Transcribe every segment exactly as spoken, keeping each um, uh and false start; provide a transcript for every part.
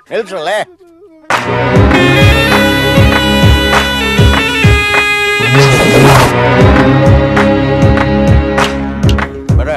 ನಿಲ್ಸಲ್ಲೇ. ಬರ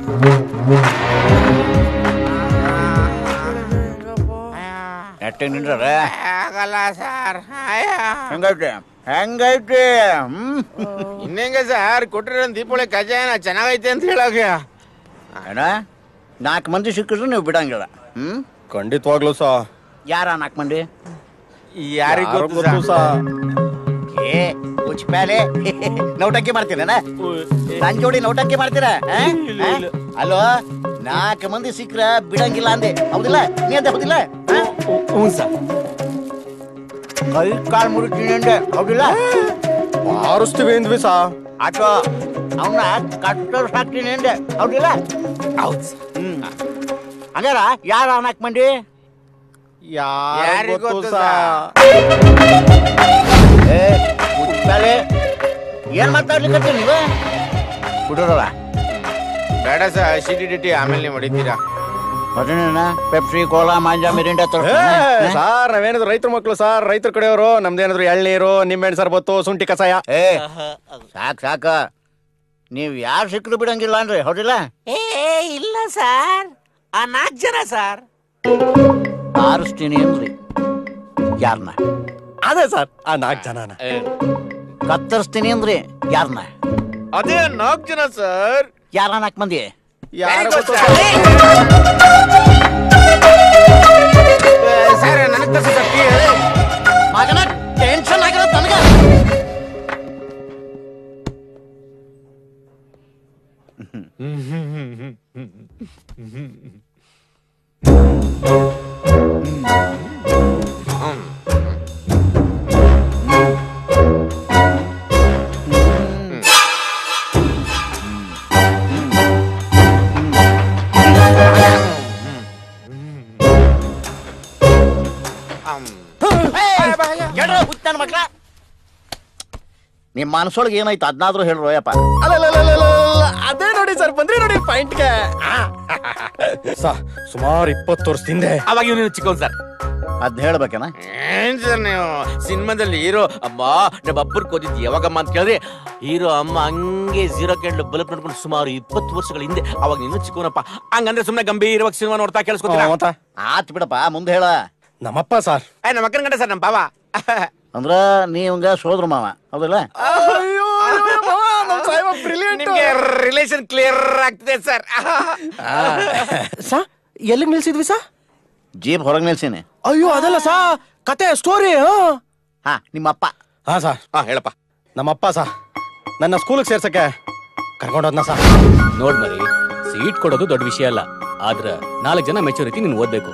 ನೆಟ್ಟಿಗೆ ನಿಂಡ್ರೆ ಆಗಲ್ಲ ಸರ್. ಹೆಂಗೈತೆ ಹೆಂಗೈತೆ? ಹ್ಮ್ ಇನ್ನೇಂಗ ಸರ್ ಕೊಟ್ಟಿರೋ ದೀಪಾವಳಿ ಕಜಾಯನ ಚೆನ್ನಾಗೈತೆ ಅಂತ ಹೇಳೋಕೆ ಏನ ನಾಲ್ಕು ಮಂದಿ ಸಿಕ್ಕಿದ್ರು ನೀವು ಬಿಡಂಗಿಲ್ಲ. ಹ್ಮ್ ಖಂಡಿತವಾಗ್ಲೂ ಸಾ. ಯಾರ ನಾಲ್ಕು ಮಂದಿ? ಯಾರಿಗೂ ಗೊತ್ತು ಸಾ. ಏ ಉಚ್ಪ್ಯಾಲೆ ನೌಟಂಕಿ ಮಾಡ್ತೀರ ನನ್ ಜೋಡಿ ನೌಟಂಕಿ ಮಾಡ್ತೀರ? ಅಲ್ವ ನಾಲ್ಕು ಮಂದಿ ಸಿಕ್ಕ್ರ ಬಿಡಂಗಿಲ್ಲ ಅಂದೆ, ಹೌದಿಲ್ಲ? ನೀ ಅಂತ ಹೌದಿಲ್ಲ? ಹ್ಞೂ ಸರ್. ಕೈ ಕಾಲ್ ಮುರಿತೀನಿ ಅಂದೆ, ಹೌದಿಲ್ಲ? ಆರಿಸ್ತೀವಿ ಅಂದ್ವಿ ಸಾ. ಆಟೋ ಅವನ್ನ ಕಟ್ಟೋರ್ ಸಾಕ್ತೀನಿ ಅಂದೆ, ಹೌದಿಲ್ಲ? ಹೌದು ಸರ್. ಹ್ಮ್ ಹಂಗಾರ ಯಾರ ನಾಲ್ಕು ಮಂದಿ? ಯಾರಿಗೂ ಗೊತ್ತು ಸಾ. ಏ ಉಚ್ಪ್ಯಾಲೆ ಏನ್ ಮಾತಾಡ್ಲಿಕ್ಕೆ ನೀವು? ಹುಡುಗರಲ್ಲ ಬೇಡ ಸರ್, ಅಸಿಡಿಟಿ ಆಮೇಲೆ ನೀವು ಹೊಡಿತೀರಾ. Mutton Pepsi cola Maaza Mirinda sir ನಾವೇನಿದ್ರು ರೈತರ ಮಕ್ಳು ಸರ್, ರೈತರ ಕಡೆಯವರು. ನಮ್ದೇನಿದ್ರು ಎಳ್ನೀರು, ನಿಂಬೆಹಣ್ಣು ಸರ್ಬತ್ತು, ಶುಂಠಿ ಕಷಾಯ. ಏ ಸಾಕ್ ಸಾಕ, ನೀವ್ ಯಾರು ಸಿಕ್ಕರು ಬಿಡಂಗಿಲ್ಲ ಅನ್ರಿ, ಹೌದಿಲ್ಲ? ಏ ಇಲ್ಲ ಸರ್, ಆ ನಾಲ್ಕು ಜನ ಸರ್. ಆರಿಸ್ತೀನಿ ಅಂದ್ರಿ ಯಾರನ್ನ? ಅದೇ ಸರ್, ಆ ನಾಲ್ಕು ಜನನ. ಕತ್ತರಿಸ್ತೀನಿ ಅಂದ್ರಿ ಯಾರನ್ನ? ಅದೇ ನಾಲ್ಕು ಜನ ಸರ್. ಯಾರ ನಾಲ್ಕು ಮಂದಿ? ಯಾರು ಸರ್ ನನಗೆ ತಸ ಮಗನ ಟೆನ್ಷನ್ ಆಗಿರೋ ನನಗ. ಮಕ್ಳ ನಿಮ್ ಮನಸೊಳಗೆ ಏನಾಯ್ತು ಅದನ್ನಾದ್ರೂ ಹೇಳ್ರೋಯಪ್ಪ. ಅದೇ ನೋಡಿ ಸರ್, ಬಂದ್ರಿ ನೋಡಿ ಪಾಯಿಂಟ್ಗೆ. ಸಾ ಸುಮಾರು ಇಪ್ಪತ್ತು ವರ್ಷದಿಂದ ಅವಾಗ ಇವನು ಚಿಕ್ಕವನ್ ಸರ್. ಅದ್ನ ಹೇಳ್ಬೇಕೇನ? ಏನ್ ಸರ್ ನೀವು ಸಿನಿಮಾದಲ್ಲಿ ಹೀರೋ ಅಮ್ಮ ನಮ್ಮ ಅಪ್ಪರ್ ಕೋದಿದ್ದು ಯಾವಾಗಮ್ಮ ಅಂತ ಕೇಳಿದ್ರೆ ಹೀರೋ ಅಮ್ಮ ಹಂಗೆ ಜೀರೋ ಕ್ಯಾಂಡಲ್ ಬಲ್ಬ್ ನೋಡ್ಕೊಂಡು ಸುಮಾರು ಇಪ್ಪತ್ತು ವರ್ಷಗಳ ಹಿಂದೆ. ಅವಾಗ ನೀನು ಚಿಕ್ಕವನಪ್ಪ. ಹಂಗಂದ್ರೆ ಸುಮ್ನೆ ಗಂಭೀರವಾಗಿ ಸಿನಿಮಾ ನೋಡ್ತಾ ಕೇಳಿಸ್ಕೊತೀರ? ಆತ್ ಬಿಡಪ್ಪ, ಮುಂದೆ ಹೇಳ. ನಮ್ಮಪ್ಪ ಸರ್. ಏ ನಮ್ಮ ಅಕ್ಕನ ಗಂಡ ಸರ್, ನಮ್ಮ ಬಾವ. ಅಂದ್ರ ನೀವಂಗ ಸೋದ್ರ ಮಾವ, ಹೌದಲ್ಲ? ನಿಮ್ಗೆ ರಿಲೇಷನ್ ಕ್ಲಿಯರ್ ಆಗ್ತದೆ ಸರ್. ಸಾ ಎಲ್ಲಿಗೆ ನಿಲ್ಸಿದ್ವಿ ಸಾ? ಜೀಪ್ ಹೊರಗೆ ನಿಲ್ಸೀನಿ. ಅಯ್ಯೋ ಅದಲ್ಲ ಸಾ, ಕತೆ ಸ್ಟೋರಿ. ಹಾ ನಿಮ್ಮಪ್ಪ? ಹಾ ಸರ್. ಹಾ ಹೇಳಪ್ಪ. ನಮ್ಮಪ್ಪ ಸಾ ನನ್ನ ಸ್ಕೂಲಿಗೆ ಸೇರ್ಸಕ್ಕೆ ಕರ್ಕೊಂಡೋದ್ನ ಸಾ. ನೋಡ್ ಮರಿ, ಸೀಟ್ ಕೊಡೋದು ದೊಡ್ಡ ವಿಷಯ ಅಲ್ಲ, ಆದ್ರ ನಾಲ್ಕು ಜನ ಮೆಚೂರಿಟಿ ನೀನು ಓದ್ಬೇಕು.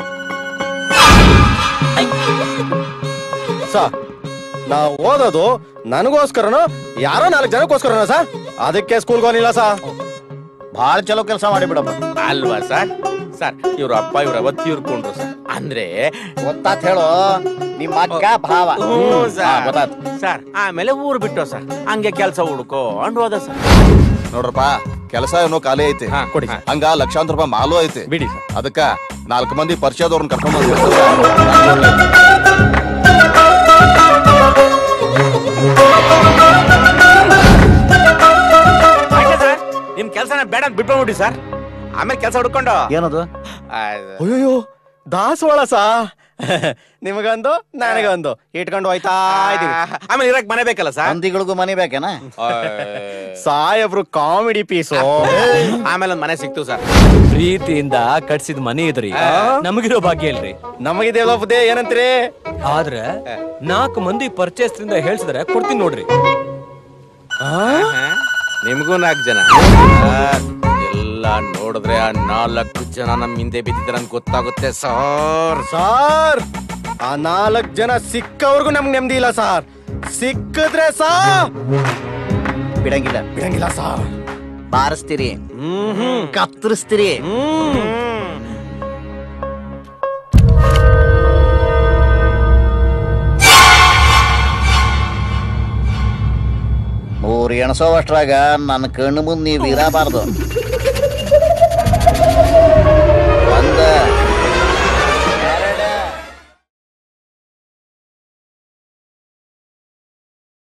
ಸಾ ನಾ ಓದೋದು ನನಗೋಸ್ಕರನೋ ಯಾರೋ ನಾಲ್ಕು ಜನಕ್ಕೋಸ್ಕರನ ಸಾ? ಅದಕ್ಕೆ ಸ್ಕೂಲ್ಗೆ ಹೋಗಿಲ್ಲ ಸಾ. ಬಹಳ ಚಲೋ ಕೆಲಸ ಮಾಡಿ ಬಿಡಪ್ಪ. ಅಲ್ವಾ ಸರ್? ಸರ್ ಇವ್ರ ಅಪ್ಪ ಇವ್ರ ಅವತ್ತು ತೀರ್ಕೊಂಡ್ರು ಸರ್. ಅಂದ್ರೆ ಗೊತ್ತಾತ್ ಹೇಳು, ನಿಮ್ಮ ಅಕ್ಕ ಭಾವ. ಗೊತ್ತಾತ್ ಸರ್. ಆಮೇಲೆ ಊರು ಬಿಟ್ಟು ಸರ್ ಹಂಗೆ ಕೆಲಸ ಹುಡ್ಕೋ ಅಂಡ್ ಹೋದ ಸರ್. ನೋಡ್ರಪ್ಪ, ಕೆಲಸ ಏನೋ ಖಾಲಿ ಐತಿ, ಕೊಡಿ. ಹಂಗ ಲಕ್ಷಾಂತರ ರೂಪಾಯಿ ಮಾಲು ಐತಿ, ಬಿಡಿ ಸರ್. ಅದಕ್ಕ ನಾಲ್ಕು ಮಂದಿ ಪರಿಚಯದವ್ರನ್ನ ಕರ್ಕೊಂಡ್ ಬಂದ್ವಿ. ಸರ್ ನಿಮ್ ಕೆಲಸನ ಬೇಡ ಅಂತ ಬಿಟ್ಬಿಡಿ ಸರ್. ಆಮೇಲೆ ಕೆಲಸ ಹುಡ್ಕೊಂಡು ಏನದು? ಅಯ್ಯೋ ದಾಸವಾಳ ಸಾ. ನಿಮಗೊಂದು ನನಗೊಂದು ಇಟ್ಕೊಂಡು ಹೋಯ್ತಾ ಇದೀವಿ. ಆಮೇಲೆ ಇರಕ್ ಮನೆ ಬೇಕಲ್ಲ ಸರ್. ಮಂದಿಗಳಿಗೂ ಮನೆ ಬೇಕೇನ? ಸಾಯಬ್ರು ಕಾಮಿಡಿ ಪೀಸು. ಆಮೇಲೆ ಒಂದ್ ಮನೆ ಸಿಕ್ತು ಸರ್. ಪ್ರೀತಿಯಿಂದ ಕಟ್ಸಿದ ಮನೆ ಇದ್ರಿ, ನಮಗಿರೋ ಭಾಗ್ಯ ಇಲ್ರಿ. ನಮಗಿದೆಯಲ್ಲ ಬುದ್ಧಿ, ಏನಂತೀರಿ? ಆದ್ರೆ ನಾಲ್ಕು ಮಂದಿ ಪರ್ಚೇಸ್ರಿಂದ ಹೇಳ್ಸಿದ್ರೆ ಕೊಡ್ತೀನಿ ನೋಡ್ರಿ. ನಿಮ್ಗೂ ನಾಲ್ಕು ಜನ ಎಲ್ಲ ನೋಡಿದ್ರೆ ಆ ನಾಲ್ಕು ಜನ ನಮ್ ಹಿಂದೆ ಬಿದ್ದಿದ್ರ ಅಂತ ಗೊತ್ತಾಗುತ್ತೆ ಸರ್. ಸಾರ್ ಆ ನಾಲ್ಕು ಜನ ಸಿಕ್ಕವ್ರಿಗೂ ನಮ್ಗೆ ನೆಮ್ಮದಿ ಇಲ್ಲ ಸಾರ್. ಸಿಕ್ಕಿದ್ರೆ ಸಾ ಬಿಡಂಗಿಲ್ಲ ಬಿಡಂಗಿಲ್ಲ ಸಾರ್. ಬಾರಿಸ್ತೀರಿ, ಕತ್ತರಿಸ್ತೀರಿ. ಮೂರು ಎಣಸೋವಷ್ಟ್ರಾಗ ನನ್ನ ಕಣ್ಣು ಮುಂದೆ ನೀವು ಇರಬಾರ್ದು.